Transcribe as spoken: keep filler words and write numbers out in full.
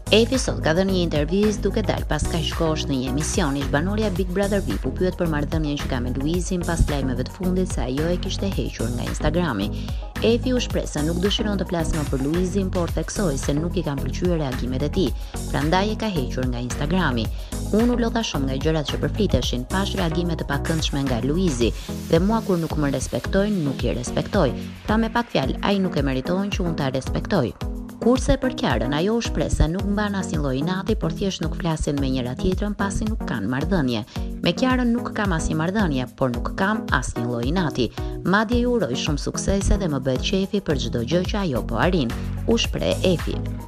Efi sot ka dhënë një intervistë duke dalë pas kaq kohësh në një emision. Ish banorja Big Brother V I P u pyet për marrëdhënien që ka me Luizin pas lajmeve të fundit se ajo e kishte hequr nga Instagrami. Efi u shpreh se nuk dëshiron të flasë më për Luizin, por theksoi se nuk i kanë pëlqyer reagimet e tij, prandaj e ka hequr nga Instagrami. Unë u lodha shumë nga gjërat që përfliteshin, pash reagime të pakëndshme nga Luizi dhe mua kur nuk më respektojnë, nuk i respektoj. Pra me pak fjalë, ai nuk e meriton që unë ta respektoj. Kurse për Kiarën, ajo u shpreh se nuk mban asnjë lloj inati, por thjesht nuk flasin me njëra tjetrën pasi nuk kanë marrëdhënie. Me Kiarën nuk kam asnjë marrëdhënie, por nuk kam asnjë lloj inati. Madje ju uroj shumë suksese dhe më bëhet qefi për çdo gjë që ajo po arrin, u shpreh Efi.